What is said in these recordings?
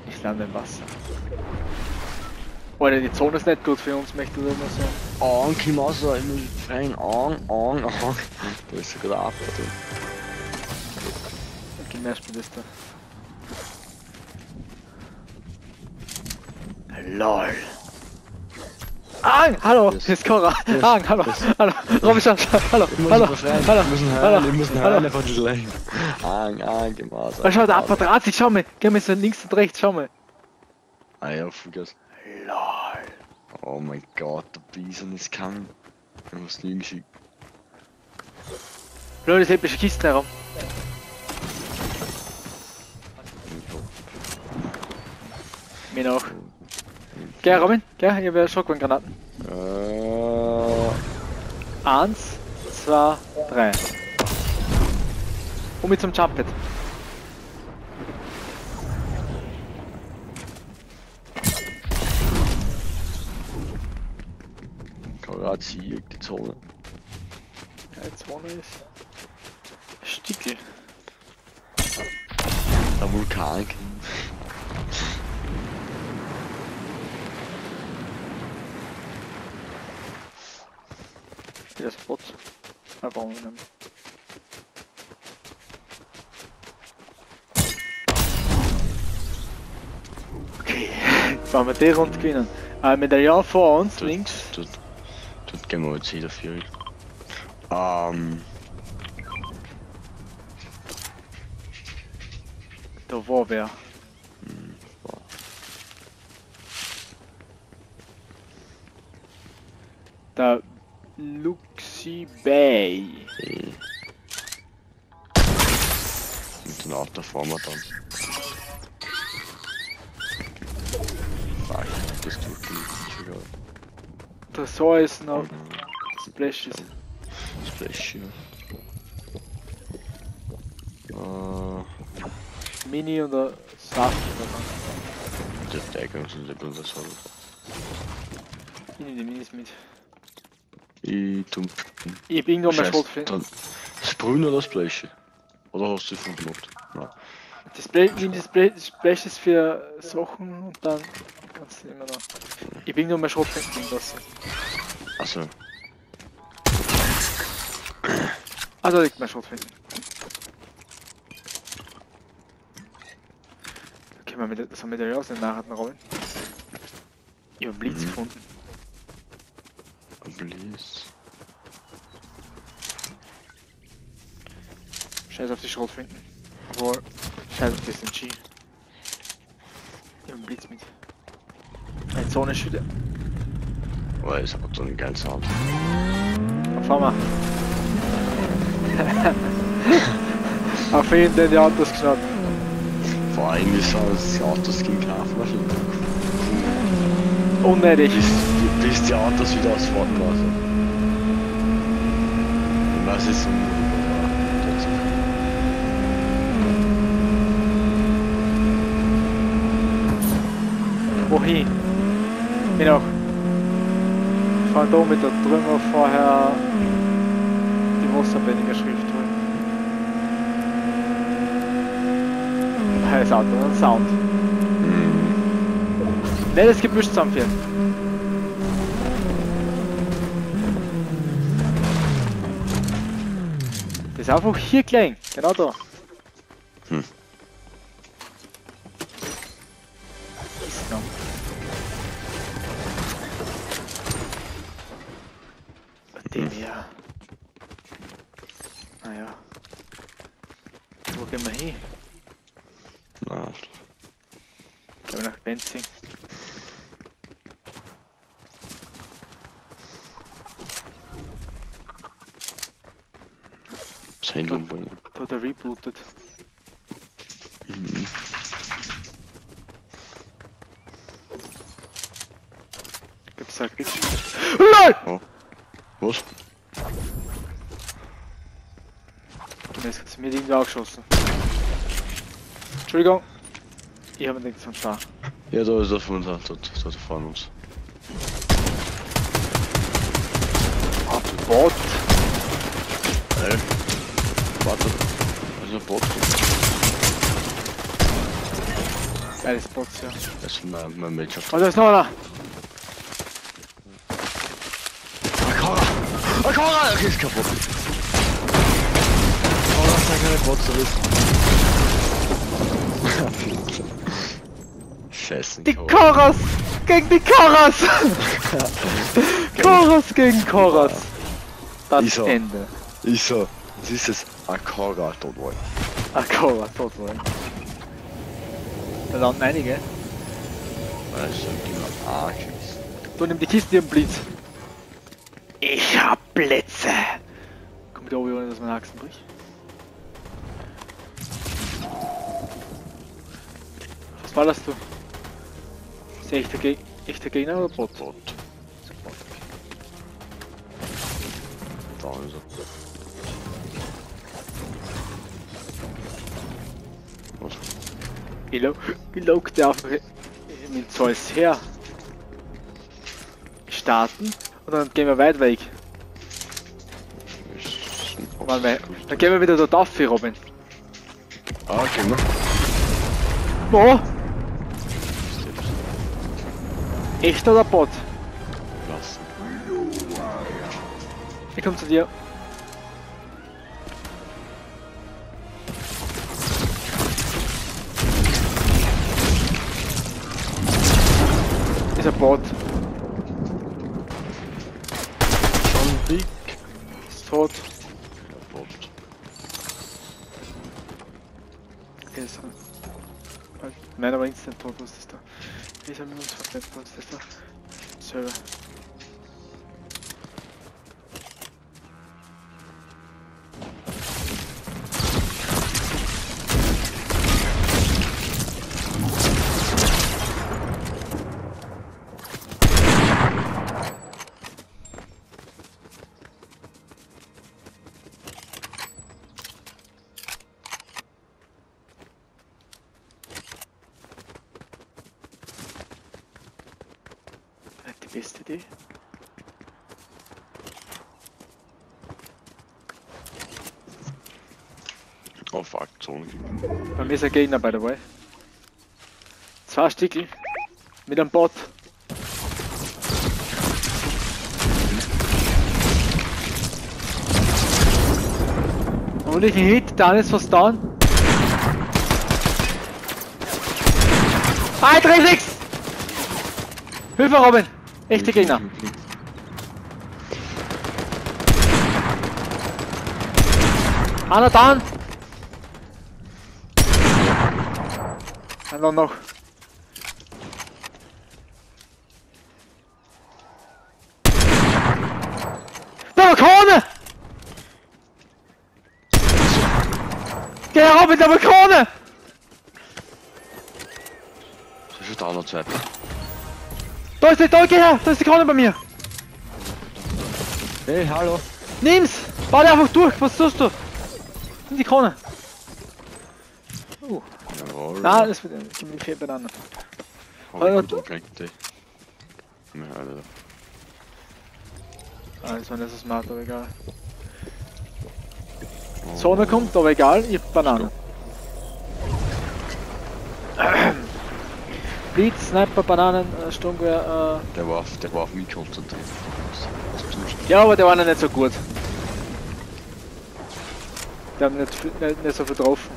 Ich lande im Wasser. Alter, die Zone ist nicht gut für uns, möchte ich nur mal sagen. Komm raus, ich muss rein. Da ist sogar der Abfahrt. Okay, mehr spielt das da. LOL. Hallo, hier ist Cora. Hallo, hallo, Robin, hallo, hallo, hallo, wir müssen herein, einfach nicht leicht. Geh mal raus. Schau, der Abfahrt dreht sich, schau mal, geh mal so links und rechts, schau mal. Ah ja, Fugas. LOL. Oh mein Gott, der Bison ist krank. Ich muss nie geschickt. Blöd, das epische Kisten herum. Mir noch. Geh, Robin, geh, ich habe Shotgun-Granaten. 1, 2, 3. Und mit zum Jumpet. Gerade hier die Zone. Ja, die Zone ist Stickel. Der Vulkan. Der Spot. Einfach umgenommen. Okay, jetzt wollen wir die Runde gewinnen. Medaillon vor uns, links. Dort gehen wir jetzt wieder für. Da war wer. Der Luxi Bay. Und dann auch da fahren wir dann. Fuck, das tut nicht egal. Tresor ist noch. Splash ist. Splash, ja. Mini oder Saft oder Der Deckung sind nicht das halt. Ich nehme die Minis mit. Ich hab irgendwo mal Schrot finden. Sprühen oder Splash? Oder hast du davon gemacht? Nein. Das Splash ist für Sachen und dann kannst du immer noch. Ich bin nur mal Schrot finden lassen. Achso. Also liegt mal Schrot finden. Okay, mal mit das haben wir da aus den Nachrichten rollen. Ich hab Blitz gefunden. Blitz. Scheiß auf die Schrot finden. Obwohl, scheiß auf das SMG. Ich hab einen Blitz mit. Eine Zone schütte. Oh, es hat so einen geilen Sound. Fahr mal. Auf jeden Fall die Autos geschnappt. Vor allem ist das Autoskin kaufen wahrscheinlich. Unnötig. Bis die Autos wieder ausfahren lassen. Und was ist so Wohin? Genau. Ich fand da mit der drüben vorher die wasserbändige Schrift drin. Das Auto hat einen Sound. Ne, das Gebüsch zusammenführen. Das ist einfach hier klein, genau da. Ist noch. Den hier. Naja. Wo gehen wir hin? Na, Gehen wir nach Benzing. sein Lumbo. Da hat er rebootet. Gibt's da Glitch? Oh. Was? Jetzt hat's mir irgendwie auch geschossen. Entschuldigung. Ich habe nichts von da. Ja, da ist er von uns, da fahren uns. Ah, Bot. Ey. Warte. Da ist ein Bot. Beide Spots, ja. Das ist mein Mädchen. Oh, da ist noch einer! Akara! Akara! Okay, ist kaputt. Oh, das ist keine Bots, so ist. Scheiße. Die Koras! Gegen die Koras! Koras gegen Koras! Das Iso. Ende. Ich so, das ist es. Akara, dort wohl. Ah, Koras, tot wohl. Da landen einige. Also, genau. Ah, tschüss. Du nimm die Kiste im Blitz. Ich hab Blitze! Komm mit oben, ohne dass mein Achsen bricht. Was ballerst du? Ist der echter Gegner oder Bot? Bot. Ist ein Bot, okay. Da ist er. Was? Ich log der einfach mit Zeus her. Starten und dann gehen wir weit weg. Dann gehen wir wieder dort auf, Robin. Ah, genau. Wo? Echt oder Bot? Lassen. Ich komm zu dir. Ist ein Bot. Schon dick. Ist tot. Ja, Bot. Okay, ist er. Nein, aber instant tot, was ist das da? Wie ist er mit uns verletzt, was ist das da? Server. Die beste Idee. Oh fuck, Zone. Bei mir ist ein Gegner bei der Way. 2 Stickel mit einem Bot. Und ich einen Hit, dann ist was down. Ah, 3-6! Hilfe, Robin! Echte Gegner! Einer down! Einer noch. Der Balkone! Geh Robin, der Balkone! Das ist da noch zwei. Da ist geh her! Da ist die Krone bei mir! Hey, hallo. Nimm's! Bau dir einfach durch! Was tust du? Nimm die Krone! Jawohl. Nein, das wird gib mir die 4 Bananen. Hab ich gut angekriegt, ey. Ja, Alter. Ah, das war nicht so smart, aber egal. Oh. Sonne kommt, aber egal, ich hab Bananen. Blitz, Sniper, Bananen, Sturmgewehr, Der war auf mich konzentriert. Ja, aber der war noch nicht so gut. Die haben nicht so viel getroffen.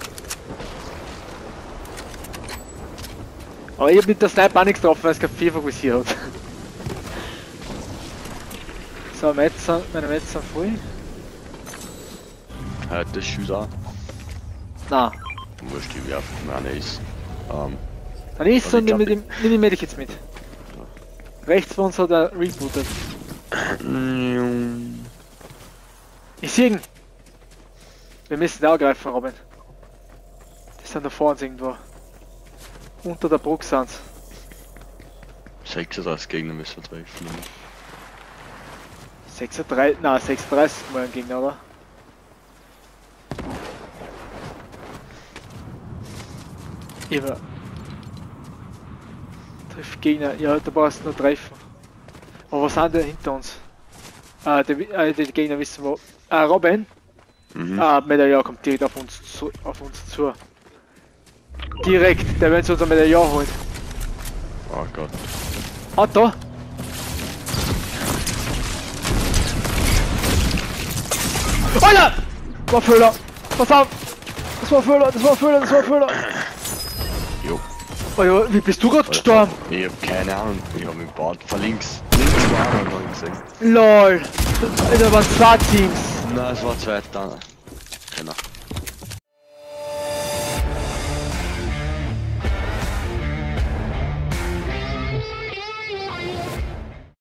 Aber ich hab mit der Sniper auch nichts getroffen, weil es kein 4 fokussiert hat. So, meine Metz sind voll. Heute ist Schüler. Nein. Wurscht, die werfen. Nein, er ist. Dann ist Also und ich nimm die Medikits mit. Rechts von uns hat er rebootet. Ich sehe ihn! Wir müssen da angreifen, Robin. Die sind da vorne irgendwo. Unter der Brücke sind sie. 36 Gegner müssen wir treffen. 36, nein, 36 mal ein Gegner, oder? Immer. Treff Gegner, ja, da brauchst du nur treffen. Aber was sind denn hinter uns? Die Gegner wissen wo. Robin? Mhm. Medaillon kommt direkt auf uns zu. Direkt, der will uns unser Medaillon holen. Oh Gott. Ah, da! Alter! Das war Föhler! Pass auf! Das war Föhler, das war Föhler, das war Föhler! Jo. Alter, wie bist du gerade gestorben? Ich hab keine Ahnung, ich hab mich gebaut. Von links. Links war einer, hab ich gesehen. LOL! Alter, waren 2 Teams! Nein, es war zweiter.